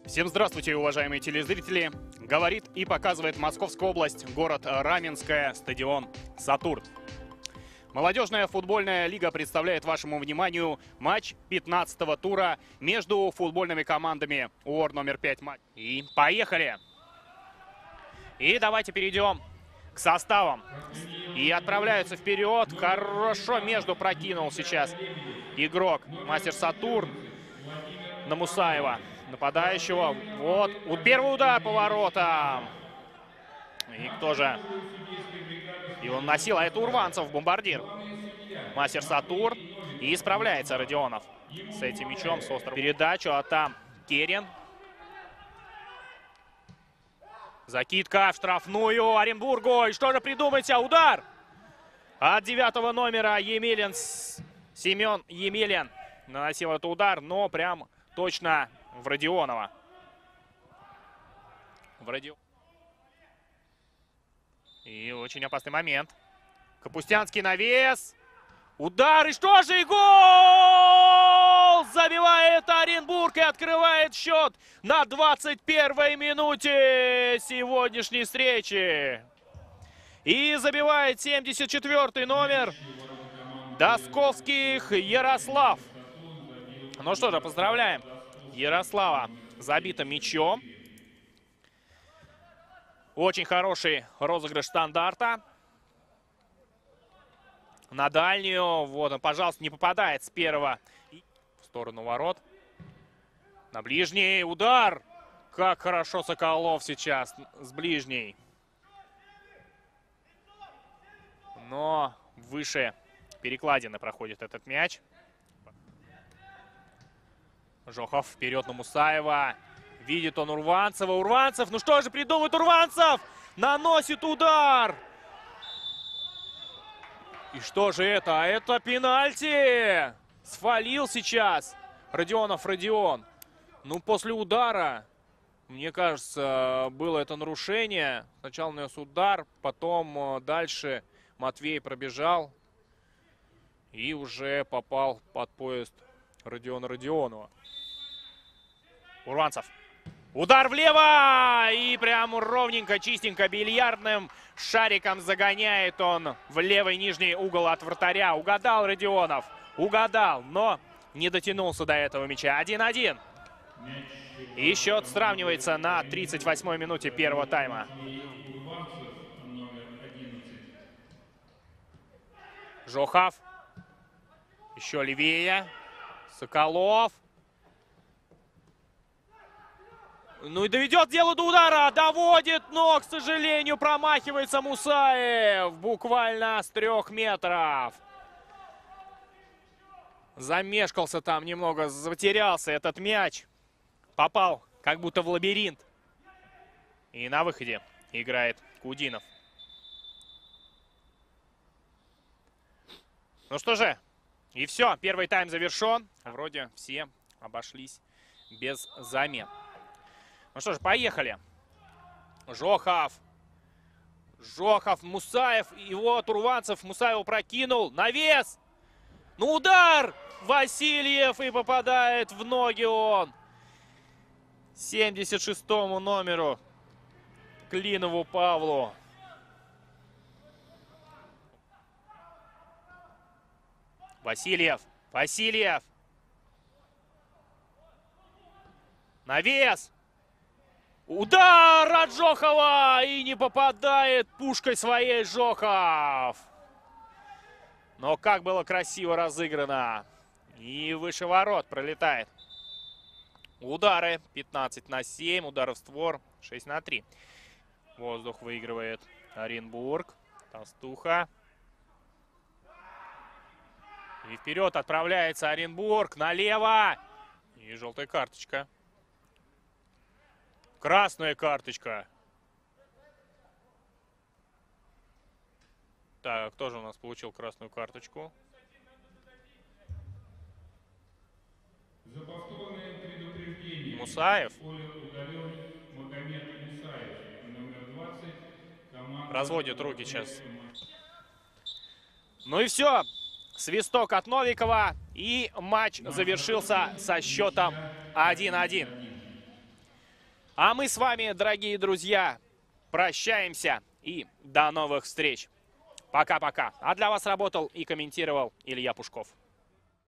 Всем здравствуйте, уважаемые телезрители! Говорит и показывает Московская область, город Раменское, стадион «Сатурн». Молодежная футбольная лига представляет вашему вниманию матч 15-го тура между футбольными командами УОР номер 5. И поехали! И давайте перейдем к составам. И отправляются вперед. Хорошо между прокинул сейчас игрок мастер Сатурн на Мусаева, нападающего. Вот, первый удар по воротам. И кто же? И он носил, а это Урванцев, бомбардир. Мастер Сатурн. И справляется Родионов с этим мячом, с острым. Передачу, а там Керин. Закидка в штрафную Оренбургу. И что же придумайте? Удар! От 9-го номера Емелин, Семен Емелин наносил этот удар, но прям точно в Родионова. И очень опасный момент. Капустянский навес. Удар, и что же, и гол! Забивает Оренбург и открывает счет на 21-й минуте сегодняшней встречи. И забивает 74-й номер Досковских Ярослав. Ну что же, поздравляем Ярослава с забитым мячом. Очень хороший розыгрыш стандарта. На дальнюю. Вот он, пожалуйста, не попадает с первого. В сторону ворот. На ближний удар. Как хорошо Соколов сейчас с ближней. Но выше перекладины проходит этот мяч. Жохов вперед на Мусаева. Видит он Урванцева. Урванцев, ну что же придумает Урванцев? Наносит удар. И что же это? А это пенальти. Свалил сейчас Родионов Родион. Ну, после удара, мне кажется, было это нарушение. Сначала нанес удар, потом дальше Матвей пробежал. И уже попал под поезд Родиона Родионова. Урванцев. Удар влево! И прям ровненько, чистенько, бильярдным шариком загоняет он в левый нижний угол от вратаря. Угадал Родионов. Угадал, но не дотянулся до этого мяча. 1-1. И счет сравнивается на 38-й минуте первого тайма. Жохов. Еще левее. Соколов. Ну и доведет дело до удара. Доводит, но, к сожалению, промахивается Мусаев. Буквально с 3 метров. Замешкался там немного, затерялся этот мяч. Попал как будто в лабиринт. И на выходе играет Кудинов. Ну что же, и все. Первый тайм завершен. Вроде все обошлись без замен. Ну что ж, поехали. Жохов. Жохов, Мусаев. И вот Урванцев Мусаеву прокинул. Навес. Ну удар. Васильев. И попадает в ноги он. 76-му номеру. Клинову Павлу. Васильев. Васильев. Навес. Удар от Жохова! И не попадает пушкой своей Жохов. Но как было красиво разыграно. И выше ворот пролетает. Удары 15-7. Удары в створ 6-3. Воздух выигрывает Оренбург. Толстуха. И вперед отправляется Оренбург. Налево. И желтая карточка. Красная карточка. Так, кто же у нас получил красную карточку? Мусаев. Разводит руки сейчас. Ну и все. Свисток от Новикова. И матч завершился со счетом 1-1. А мы с вами, дорогие друзья, прощаемся и до новых встреч. Пока-пока. А для вас работал и комментировал Илья Пушков.